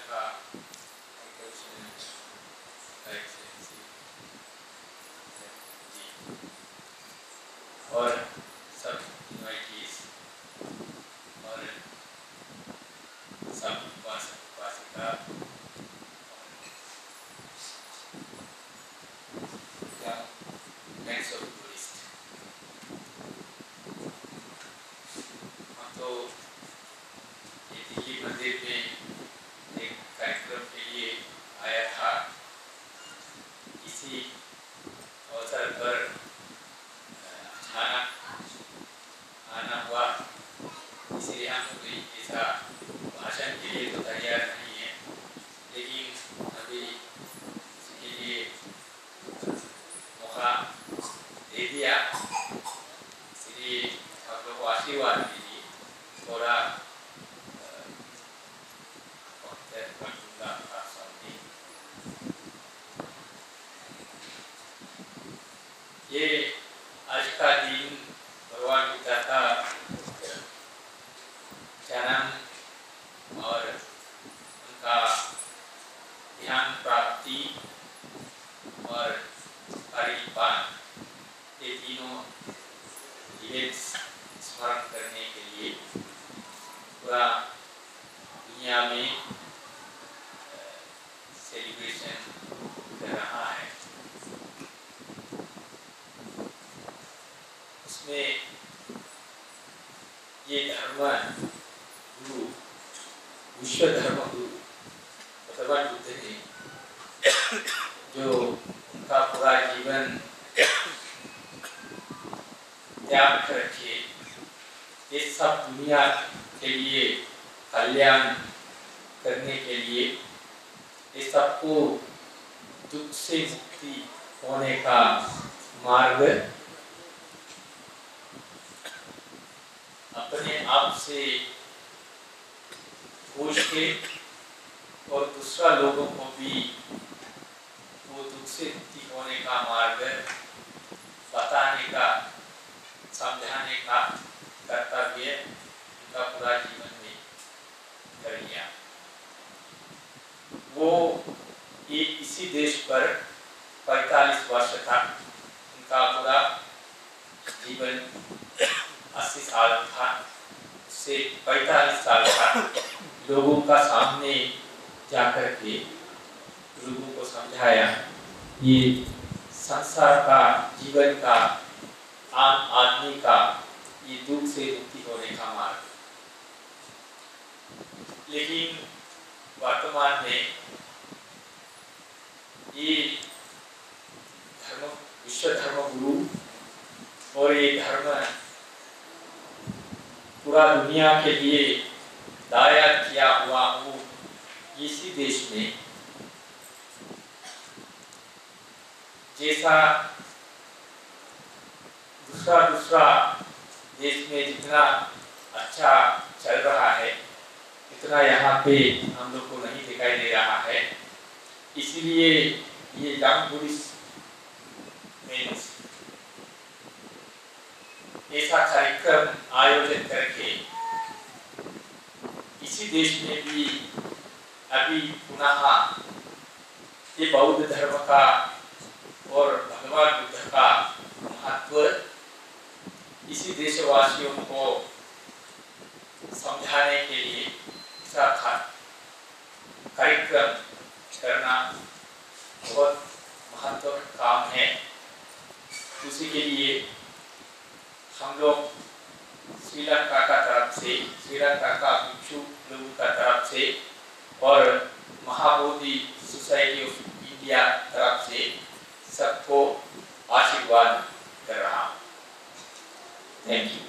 का एक्सेलेंसी जी और सब इनवाइटीज और सब उपासिका या नेक्स्ट ऑफ टूरिस्ट। हम तो ये दिल्ली मंदिर में एक कार्यक्रम के लिए आया था। इसी अवसर पर अचानक आना हुआ, इसलिए हम कोई ऐसा भाषण के लिए तो तैयार नहीं है, लेकिन अभी इसके लिए मौका दे दिया, इसलिए आप लोग को आशीर्वाद दीजिए। थोड़ा वक्त रखूँगा आपका सामने। ये आज का दिन भगवान बुद्ध का जन्म और उनका ध्यान प्राप्ति और परिपान, ये तीनों इवेंट्स स्मरण करने के लिए पूरा दुनिया में सेलिब्रेशन कर रहा है। उसमें ये धर्म गुरु, विश्व धर्म गुरु भगवान बुद्ध ने जो उनका पूरा जीवन त्याग करके ये सब दुनिया के लिए कल्याण करने के लिए, ये सबको दुख से मुक्ति होने का मार्ग अपने आप से पूछ के और दूसरा लोगों को भी वो दुख से मुक्ति होने का मार्ग बताने का, समझाने का कर्तव्य उनका पूरा जीवन में कर लिया। वो ये इसी देश पर 45 वर्ष तक उनका पूरा जीवन 80 साल था, उससे 45 साल तक लोगों का सामने जाकर के लोगों को समझाया ये संसार का, जीवन का, आम आदमी का ये दुख से मुक्ति होने का मार्ग। लेकिन वर्तमान में ये धर्म, विश्व धर्म गुरु और ये धर्म पूरा दुनिया के लिए दायर किया हुआ हो, इसी देश में जैसा दूसरा देश में जितना अच्छा चल रहा है, इतना यहाँ पे हम लोग को नहीं दिखाई दे रहा है। इसीलिए ये यंग बुद्धिस्ट मीन्स ऐसा कार्यक्रम आयोजित करके इसी देश में भी अभी पुनः ये बौद्ध धर्म का और भगवान बुद्ध का महत्व इसी देशवासियों को समझाने के लिए ऐसा कार्यक्रम करना बहुत महत्वपूर्ण काम है। उसी के लिए हम लोग श्रीलंका का तरफ से, श्रीलंका का भिक्षु लोगों का तरफ से और महाबोधि सोसाइटी ऑफ इंडिया तरफ से सबको आशीर्वाद कर रहा हूँ। Thank you.